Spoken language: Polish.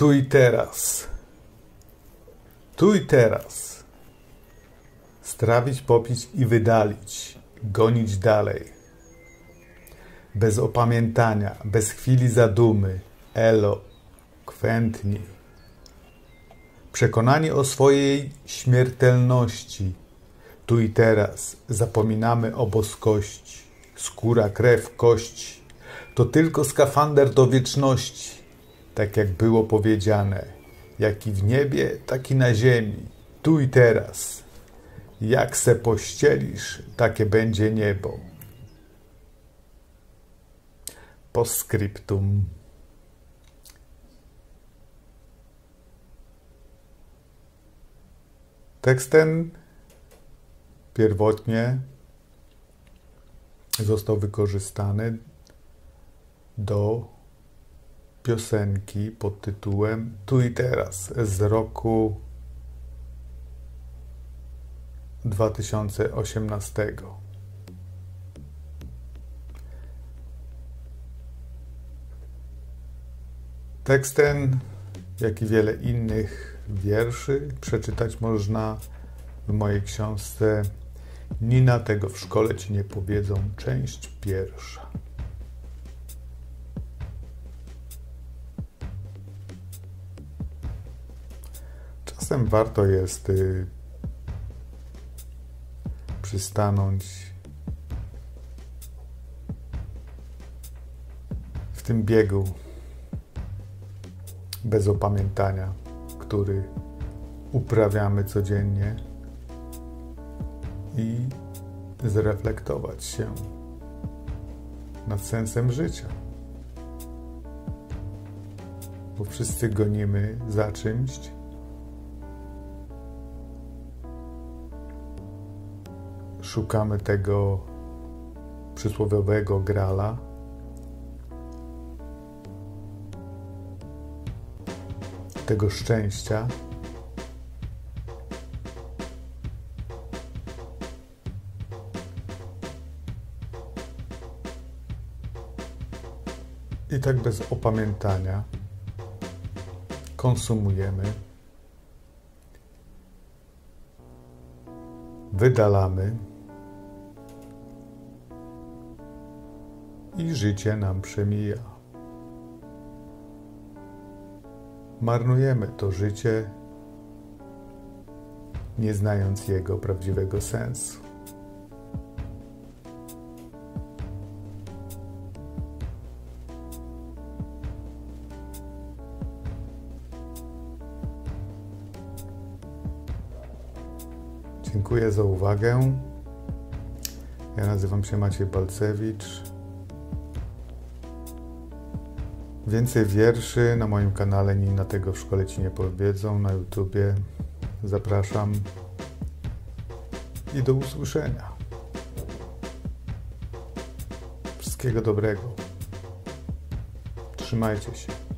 Tu i teraz. Tu i teraz. Strawić, popić i wydalić. Gonić dalej. Bez opamiętania, bez chwili zadumy. Elokwentni. Przekonani o swojej śmiertelności. Tu i teraz zapominamy o boskości. Skóra, krew, kości. To tylko skafander do wieczności. Tak jak było powiedziane. Jak i w niebie, tak i na ziemi. Tu i teraz. Jak se pościelisz, takie będzie niebo. Postscriptum. Tekst ten pierwotnie został wykorzystany do piosenki pod tytułem Tu i teraz z roku 2018. Tekst ten, jak i wiele innych wierszy, przeczytać można w mojej książce Nina, tego w szkole ci nie powiedzą, część pierwsza. Czasem warto jest przystanąć w tym biegu bez opamiętania, który uprawiamy codziennie i zreflektować się nad sensem życia. Bo wszyscy gonimy za czymś, szukamy tego przysłowiowego grala, tego szczęścia, i tak bez opamiętania konsumujemy, wydalamy i życie nam przemija. Marnujemy to życie, nie znając jego prawdziwego sensu. Dziękuję za uwagę. Ja nazywam się Maciej Balcewicz. Więcej wierszy na moim kanale Nina, tego w szkole ci nie powiedzą, na YouTubie. Zapraszam i do usłyszenia. Wszystkiego dobrego. Trzymajcie się.